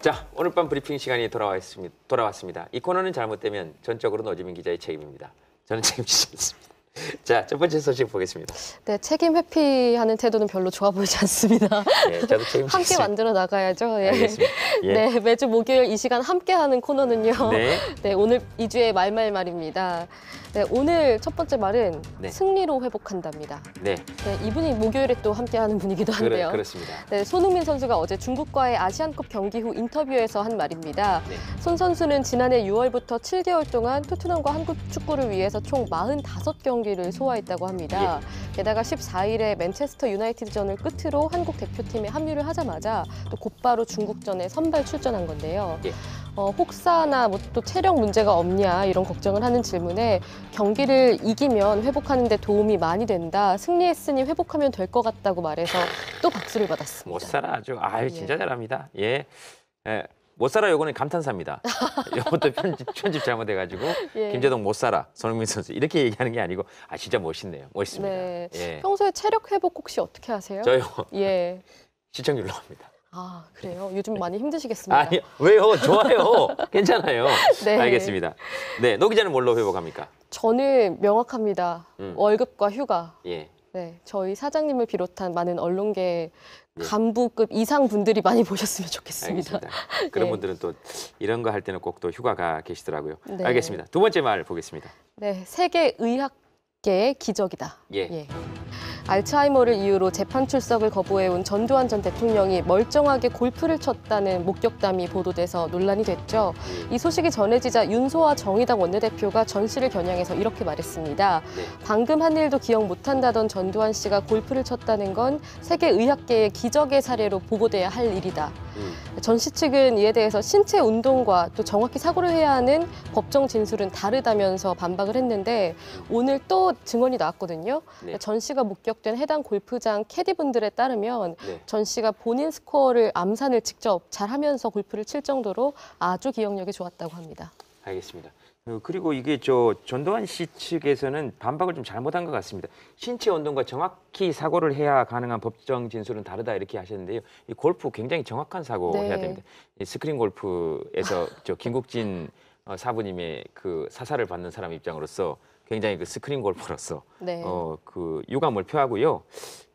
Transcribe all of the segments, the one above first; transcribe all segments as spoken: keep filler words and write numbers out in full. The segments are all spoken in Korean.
자, 오늘 밤 브리핑 시간이 돌아왔습니다. 돌아왔습니다. 이 코너는 잘못되면 전적으로 노지민 기자의 책임입니다. 저는 책임지지 않습니다. 자, 첫 번째 소식 보겠습니다. 네, 책임 회피하는 태도는 별로 좋아 보이지 않습니다. 네, 저도 책임지겠습니다. 함께 만들어 나가야죠. 예. 알겠습니다. 예. 네, 매주 목요일 이 시간 함께하는 코너는요. 네. 네, 오늘 이 주의 말말말입니다. 네, 오늘 첫 번째 말은 네. 승리로 회복한답니다. 네, 네, 이분이 목요일에 또 함께하는 분이기도 한데요. 그래, 그렇습니다. 네, 손흥민 선수가 어제 중국과의 아시안컵 경기 후 인터뷰에서 한 말입니다. 네. 손 선수는 지난해 유월부터 칠 개월 동안 토트넘과 한국 축구를 위해서 총 사십오 경기를 소화했다고 합니다. 예. 게다가 십사 일에 맨체스터 유나이티드전을 끝으로 한국 대표팀에 합류를 하자마자 또 곧바로 중국전에 선발 출전한 건데요. 예. 어, 혹사나 뭐 또 체력 문제가 없냐 이런 걱정을 하는 질문에 경기를 이기면 회복하는 데 도움이 많이 된다. 승리했으니 회복하면 될 것 같다고 말해서 또 박수를 받았습니다. 못 살아 아주. 아유, 진짜 예. 잘합니다. 예. 예. 못 살아 요거는 감탄사입니다. 이것도 편집, 편집 잘못해가지고 예. 김재동 못 살아 손흥민 선수 이렇게 얘기하는 게 아니고 아 진짜 멋있네요. 멋있습니다. 네. 예. 평소에 체력 회복 혹시 어떻게 하세요? 저요 예. 시청률로 합니다. 아, 그래요? 요즘 많이 힘드시겠습니다. 아니 왜요? 좋아요. 괜찮아요. 네. 알겠습니다. 네, 노 기자는 뭘로 회복합니까? 저는 명확합니다. 음. 월급과 휴가. 예. 네, 저희 사장님을 비롯한 많은 언론계 예. 간부급 이상 분들이 많이 보셨으면 좋겠습니다. 알겠습니다. 그런 예. 분들은 또 이런 거 할 때는 꼭 또 휴가가 계시더라고요. 네. 알겠습니다. 두 번째 말 보겠습니다. 네, 세계 의학계의 기적이다. 예. 예. 알츠하이머를 이유로 재판 출석을 거부해온 전두환 전 대통령이 멀쩡하게 골프를 쳤다는 목격담이 보도돼서 논란이 됐죠. 이 소식이 전해지자 윤소아 정의당 원내대표가 전 씨를 겨냥해서 이렇게 말했습니다. 네. 방금 한 일도 기억 못한다던 전두환 씨가 골프를 쳤다는 건 세계 의학계의 기적의 사례로 보고돼야 할 일이다. 음. 전 씨 측은 이에 대해서 신체 운동과 또 정확히 사고를 해야 하는 법정 진술은 다르다면서 반박을 했는데 오늘 또 증언이 나왔거든요. 네. 전 씨가 목격된 해당 골프장 캐디분들에 따르면 네. 전 씨가 본인 스코어를 암산을 직접 잘하면서 골프를 칠 정도로 아주 기억력이 좋았다고 합니다. 알겠습니다. 어, 그리고 이게 저 전두환 씨 측에서는 반박을 좀 잘못한 것 같습니다. 신체 운동과 정확히 사고를 해야 가능한 법정 진술은 다르다 이렇게 하셨는데요. 이 골프 굉장히 정확한 사고 네. 해야 됩니다. 이 스크린 골프에서 저 김국진 어, 사부님의 그 사사를 받는 사람 입장으로서 굉장히 그 스크린 골퍼로서 네. 어, 그 유감을 표하고요.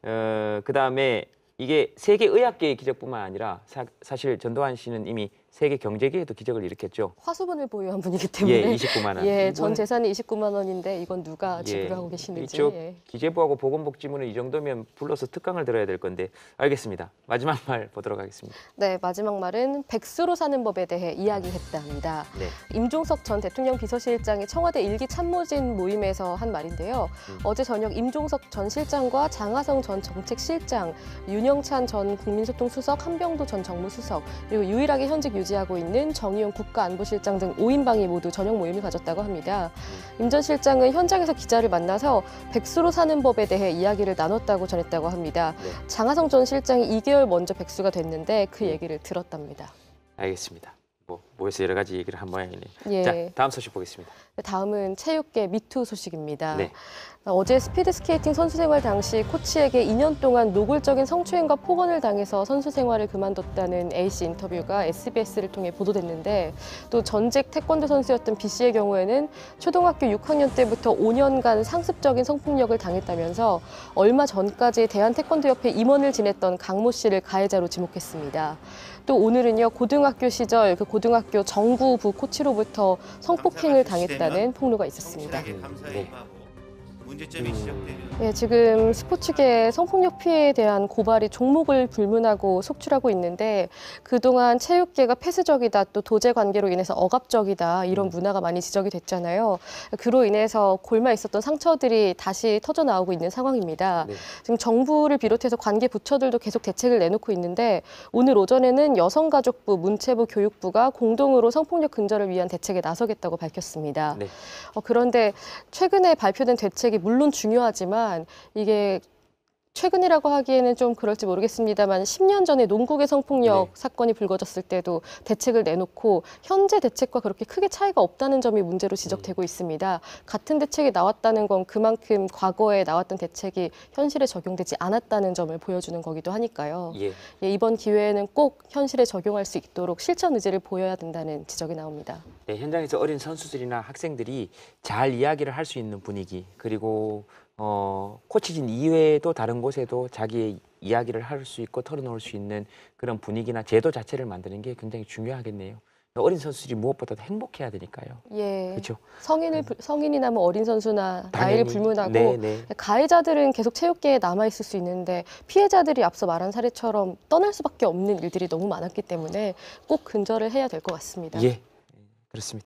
어, 그 다음에 이게 세계 의학계의 기적뿐만 아니라 사, 사실 전두환 씨는 이미 세계 경제계에도 기적을 일으켰죠. 화수분을 보유한 분이기 때문에 예, 이십구만 원. 예, 이건- 전 재산이 이십구만 원인데 이건 누가 지불을 예, 하고 계시는지. 이쪽 예. 기재부하고 보건복지부는 이 정도면 불러서 특강을 들어야 될 건데 알겠습니다. 마지막 말 보도록 하겠습니다. 네, 마지막 말은 백수로 사는 법에 대해 이야기했답니다. 네. 임종석 전 대통령 비서실장이 청와대 일기 참모진 모임에서 한 말인데요. 음. 어제 저녁 임종석 전 실장과 장하성 전 정책실장, 윤영찬 전 국민소통수석, 한병도 전 정무수석, 그리고 유일하게 현직 유지하고 있는 정의용 국가안보실장 등 오 인방이 모두 저녁 모임을 가졌다고 합니다. 임 전 실장은 현장에서 기자를 만나서 백수로 사는 법에 대해 이야기를 나눴다고 전했다고 합니다. 네. 장하성 전 실장이 이 개월 먼저 백수가 됐는데 그 얘기를 들었답니다. 알겠습니다. 뭐 모여서 여러 가지 얘기를 한 모양이네요. 예. 자, 다음 소식 보겠습니다. 다음은 체육계 미투 소식입니다. 네. 어제 스피드스케이팅 선수 생활 당시 코치에게 이 년 동안 노골적인 성추행과 폭언을 당해서 선수 생활을 그만뒀다는 A씨 인터뷰가 에스비에스를 통해 보도됐는데 또 전직 태권도 선수였던 B씨의 경우에는 초등학교 육 학년 때부터 오 년간 상습적인 성폭력을 당했다면서 얼마 전까지 대한태권도협회 임원을 지냈던 강모 씨를 가해자로 지목했습니다. 또 오늘은요, 고등학교 시절 그 고등학교 정구부 코치로부터 성폭행을 당했다는 폭로가 있었습니다. 네. 문제점이 시작되면 네, 지금 스포츠계의 성폭력 피해에 대한 고발이 종목을 불문하고 속출하고 있는데 그동안 체육계가 폐쇄적이다, 또 도제 관계로 인해서 억압적이다 이런 문화가 많이 지적이 됐잖아요. 그로 인해서 골마 있었던 상처들이 다시 터져 나오고 있는 상황입니다. 네. 지금 정부를 비롯해서 관계 부처들도 계속 대책을 내놓고 있는데 오늘 오전에는 여성가족부, 문체부, 교육부가 공동으로 성폭력 근절을 위한 대책에 나서겠다고 밝혔습니다. 네. 어, 그런데 최근에 발표된 대책이 물론 중요하지만 이게 최근이라고 하기에는 좀 그럴지 모르겠습니다만 십 년 전에 농구계 성폭력 네. 사건이 불거졌을 때도 대책을 내놓고 현재 대책과 그렇게 크게 차이가 없다는 점이 문제로 지적되고 있습니다. 같은 대책이 나왔다는 건 그만큼 과거에 나왔던 대책이 현실에 적용되지 않았다는 점을 보여주는 거기도 하니까요. 예. 예, 이번 기회에는 꼭 현실에 적용할 수 있도록 실천 의지를 보여야 된다는 지적이 나옵니다. 네, 현장에서 어린 선수들이나 학생들이 잘 이야기를 할 수 있는 분위기, 그리고 어, 코치진 이외에도 다른 곳에도 자기의 이야기를 할 수 있고 털어놓을 수 있는 그런 분위기나 제도 자체를 만드는 게 굉장히 중요하겠네요. 어린 선수들이 무엇보다도 행복해야 되니까요. 예, 그렇죠. 성인을 불- 성인이나 뭐 어린 선수나 나이를 불문하고 네, 네. 가해자들은 계속 체육계에 남아 있을 수 있는데 피해자들이 앞서 말한 사례처럼 떠날 수밖에 없는 일들이 너무 많았기 때문에 꼭 근절을 해야 될 것 같습니다. 예, 그렇습니다.